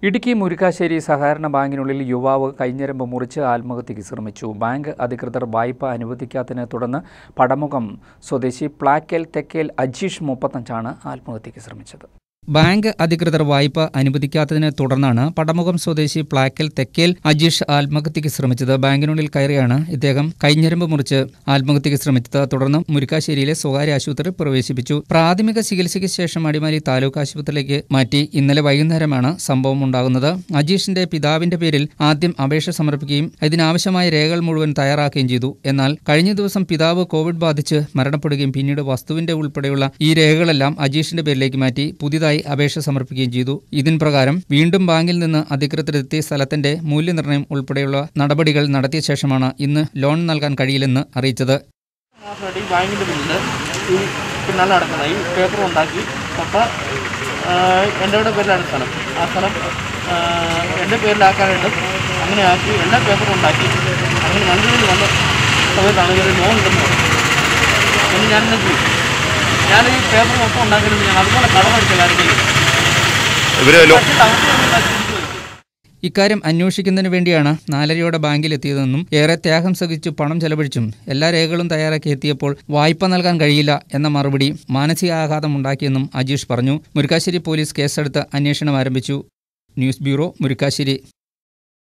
ഇടുക്കി മുരിക്കാശ്ശേരി സഹകരണ ബാങ്കിനുള്ളിൽ യുവാവ് കൈഞ്ഞരമ്പ് മുറിച്ച് ആത്മഹത്യയ്ക്ക് ശ്രമിച്ചു. ബാങ്ക് അധികൃതർ വായ്പ അനുവദിക്കാത്തതിനെ തുടർന്ന് പടമുഖം സ്വദേശി പ്ലാക്കൽ തെക്കേൽ അജീഷ് 35 ആത്മഹത്യയ്ക്ക് ശ്രമിച്ചത്. ബാങ്ക് അധികൃതർ വായ്പ അനുവദിക്കാത്തതിനെ തുടർന്നാണ് പടമുഖം സ്വദേശി പ്ലാക്കൽ തെക്കേൽ അജീഷ് ആത്മഹത്യയ്ക്ക് ശ്രമിച്ചത്. ബാങ്കിനുള്ളിൽ കയറിയാണ് ഇദ്ദേഹം കൈഞ്ഞരമ്പ് മുറിച്ച് ആത്മഹത്യയ്ക്ക് ശ്രമിച്ചത്. തുടർന്ന് മുരിക്കാശ്ശേരിയിലെ സ്വകാര്യ ആശുപത്രിയിൽ പ്രവേശിപ്പിച്ചു. പ്രാഥമിക ചികിത്സയ്ക്ക് ശേഷം അടിമാലി താലൂക്ക് ആശുപത്രിയിലേക്ക് മാറ്റി. ഇന്നലെ വൈകുന്നേരമാണ് സംഭവം ഉണ്ടാകുന്നത്. അജീഷിന്റെ പിതാവിന്റെ പേരിൽ ആദ്യം അപേക്ഷ സമർപ്പിക്കുകയും ഇതിനാവശ്യമായ രേഖകൾ മുഴുവൻ തയ്യാറാക്കുകയും ചെയ്തു. എന്നാൽ കഴിഞ്ഞ ദിവസം പിതാവ് കോവിഡ് ബാധിച്ച് മരണപ്പെടുകയും പിന്നീട് വസ്തുവിന്റെ ഉൾപ്പെടെയുള്ള ഈ രേഖകളെല്ലാം അജീഷിന്റെ പേരിലേക്ക് മാറ്റി പുതിയതായി അപേക്ഷ സമർപ്പിക്കുകയും ചെയ്തു. ഇതിൻ പ്രകാരം വീണ്ടും ബാങ്കിൽ നിന്ന് അധികൃതരെത്തി സ്ഥലത്തിന്റെ മൂല്യനിർണ്ണയം ഉൾപ്പെടെയുള്ള നടപടികൾ നടത്തിയ ശേഷമാണ് ഇന്ന് ലോൺ നൽകാൻ കഴിയില്ലെന്ന് അറിയിച്ചത്. ബാങ്കിന്റെ പിന്നിൽ പിന്നാലെ നടക്കുന്ന ഈ പേപ്പർ ഉണ്ടാക്കി അപ്പോൾ എൻ്റെ പേരിലാണ് സ്ഥലം. ആ സ്ഥലം എൻ്റെ പേരിലാക്കാനായിട്ട് അങ്ങനെ ആക്കി എല്ലാ പേപ്പറും ഉണ്ടാക്കി അങ്ങനെ മന്ത്രിയിൽ വന്ന സമയത്താണ് ഇവർ ലോൺ ഉണ്ടെന്ന് പറഞ്ഞു. പിന്നെ ഞാൻ ഈ പേപ്പർ മൊത്തം ഉണ്ടാക്കിയിട്ട് ഞാൻ അതുപോലെ കടമടിച്ചില്ലായിരുന്നു. ഇക്കാര്യം അന്വേഷിക്കുന്നതിന് വേണ്ടിയാണ് 4:30 ബാങ്കിലെത്തിയതെന്നും ഏറെ ത്യാഗം സഹിച്ചു പണം ചെലവഴിച്ചും എല്ലാ രേഖകളും തയ്യാറാക്കി എത്തിയപ്പോൾ വായ്പ നൽകാൻ കഴിയില്ല എന്ന മറുപടി മാനസികാഘാതം ഉണ്ടാക്കിയെന്നും അജീഷ് പറഞ്ഞു. മുരിക്കാശ്ശേരി പോലീസ് കേസെടുത്ത് അന്വേഷണം ആരംഭിച്ചു. News bureau, Murickassery.